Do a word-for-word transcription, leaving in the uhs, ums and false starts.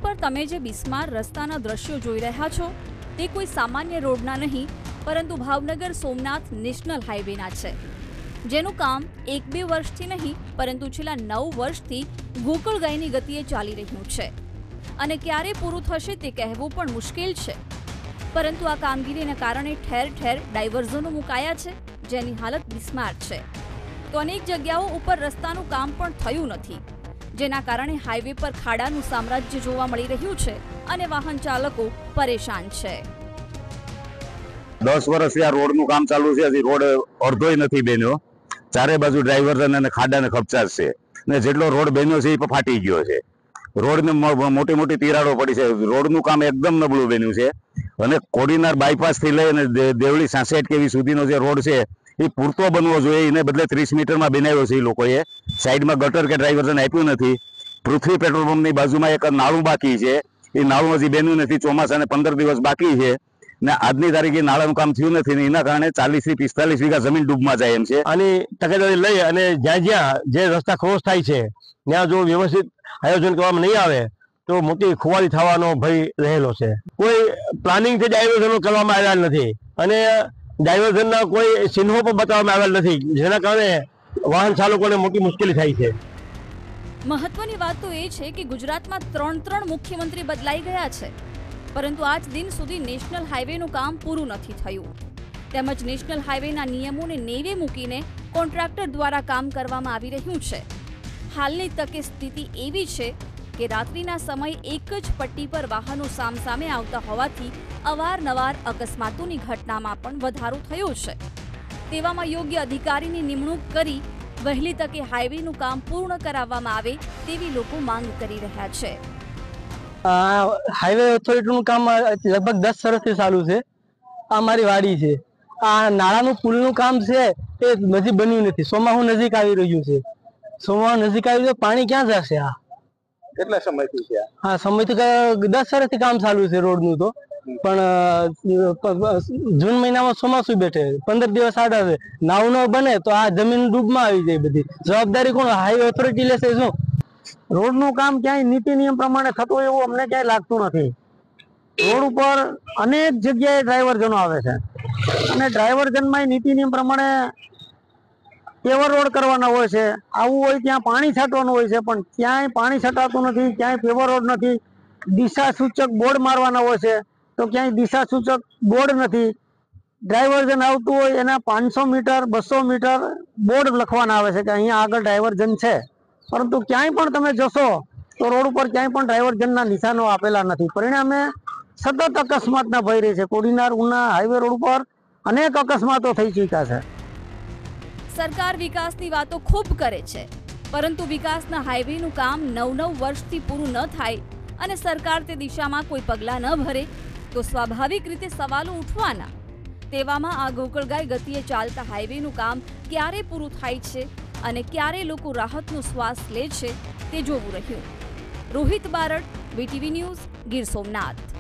पर तमे जे बिस्मार रस्ताना दृश्यो जोई रह्या छो ते कोई सामान्य रोडना नहीं परंतु भावनगर सोमनाथ नेशनल हाईवेना छे, जेनुं काम एक बे वर्षथी नहीं परंतु छेल्ला नौ वर्षथी गोकुळगायनी गतिए चाली रह्युं छे अने क्यारे पूरुं थशे ते कहेवुं पण मुश्केल छे। परंतु आ कामगीरीना कारणे ठेर ठेर डायवर्जनो मुकाया छे, जेनी हालत बिस्मार छे। तो अनेक जग्याओ उपर रસ્તાનું કામ પણ થયું નથી, જેના કારણે હાઈવે પર ખાડાનું સામ્રાજ્ય જોવા મળી રહ્યું છે અને વાહન ચાલકો પરેશાન છે। દસ વર્ષથી આ રોડનું કામ ચાલુ છે, હજી રોડ અડધોય નથી બન્યો। ચારે બાજુ ડ્રાઈવર અને ખાડાને ખપચાર છે ને જેટલો રોડ બન્યો છે એ ફાટી ગયો છે। રોડને મોટી મોટી તિરાડો પડી છે। રોડનું કામ એકદમ નબળું બન્યું છે અને કોડીનાર બાયપાસથી લઈ અને દેવળી સાસઠ કેવી સુધીનો જે રોડ છે એ પૂરતો બનવો જોઈએ, એને બદલે ત્રીસ મીટરમાં બનાવ્યો છે। એ લોકોએ સાઈડમાં ગટર કે ડ્રાઈવર્ઝન આપ્યું નથી। પૃથ્વી પેટ્રોલ પંપની બાજુમાં એક નાળું બાકી છે, એ નાળું હજી બન્યું નથી। ચોમાસાને પંદર દિવસ બાકી છે ને આજની તારીખે નાળાનું કામ થયું નથી ને એના કારણે ચાલીસ થી પિસ્તાલીસ વીઘા જમીન ડૂબમાં જાય એમ છે। આની તકેદારી લઈ અને જ્યાં જ્યાં જે રસ્તા ક્રોસ થાય છે ત્યાં જો વ્યવસ્થિત આયોજન કરવામાં નહીં આવે તો મોટી ખુવારી થવાનો ભય રહેલો છે। કોઈ પ્લાનિંગથી ડાયવર્ઝનો કરવામાં આવ્યા નથી અને ડાયવર્ઝનના કોઈ ચિહ્નો પણ બતાવવામાં આવેલ નથી, જેના કારણે વાહન ચાલકોને મોટી મુશ્કેલી થાય છે। મહત્વની વાત તો એ છે કે ગુજરાતમાં ત્રણ ત્રણ મુખ્યમંત્રી બદલાઈ ગયા છે, પરંતુ આજ દિન સુધી નેશનલ હાઈવેનું કામ પૂરું નથી થયું, તેમજ નેશનલ હાઈવેના નિયમોને નેવે મૂકીને કોન્ટ્રાક્ટર દ્વારા કામ કરવામાં આવી રહ્યું છે। હાલની તકે સ્થિતિ એવી છે કે રાત્રિના સમય એક જ પટ્ટી પર વાહનો સામસામે આવતા હોવાથી અવારનવાર અકસ્માતોની ઘટનામાં પણ વધારો થયો છે। તેવામાં યોગ્ય અધિકારીની નિમણૂક કરી વહેલી તકે હાઈવેનું કામ પૂર્ણ કરાવવામાં આવે તેવી લોકો માંગ કરી રહ્યા છે। હાઈવે ઓથોરિટીનું કામ લગભગ દસ વર્ષથી ચાલુ છે। આ મારી વાડી છે, આ નાળાનું પુલનું કામ છે એ હજી બન્યું નથી। સોમાહુ નજીક આવી રહ્યું છે, સોમાહુ નજીક આવી રહ્યું, પાણી ક્યાં જશે? આ કેટલા સમયથી છે? હા, સમયથી દસ વર્ષથી કામ ચાલુ છે રોડનું, તો પણ જૂન મહિનામાં ચોમાસું બેઠે, પંદર દિવસ આડા છે, નાવ ન બને તો આ જમીન ડૂબમાં આવી જાય। બધી જવાબદારી કોણ? હાઈવે ઓથોરિટી લેશે। શું રોડનું કામ ક્યાંય નીતિ નિયમ પ્રમાણે થતું એવું અમને ક્યાંય લાગતું નથી। રોડ ઉપર અનેક જગ્યાએ ડ્રાઈવરજનો આવે છે અને ડ્રાઈવરજનમાં નીતિ નિયમ પ્રમાણે પેવર રોડ કરવાના હોય છે, આવું હોય ત્યાં પાણી છાંટવાનું હોય છે, પણ ક્યાંય પાણી છટાતું નથી, ક્યાંય પેવર રોડ નથી। દિશા સૂચક બોર્ડ મારવાના હોય છે તો ક્યાંય દિશા સૂચક બોર્ડ નથી। ડ્રાઈવરજન આવતું હોય એના પાંચસો મીટર બસો મીટર બોર્ડ લખવાના આવે છે કે અહીંયા આગળ ડ્રાઈવરજન છે, પરંતુ ક્યાંય પણ તમે જશો તો રોડ ઉપર ક્યાંય પણ ડ્રાઈવરજનના નિશાનો આપેલા નથી। પરિણામે સતત અકસ્માતના ભય રહે છે। કોડીનાર ઉના હાઈવે રોડ ઉપર અનેક અકસ્માતો થઈ ચૂક્યા છે। સરકાર વિકાસની વાતો ખૂબ કરે છે, પરંતુ વિકાસના હાઈવેનું કામ નવ નવ વર્ષથી પૂરું ન થાય અને સરકાર તે દિશામાં કોઈ પગલાં ન ભરે તો સ્વાભાવિક રીતે સવાલો ઉઠવાના। તેવામાં આ ગોકળગાય ગતિએ ચાલતા હાઈવેનું કામ ક્યારે પૂરું થાય છે અને ક્યારે લોકો રાહતનો શ્વાસ લે છે તે જોવું રહ્યું। Rohit Barad, VTV news, Gir Somnath.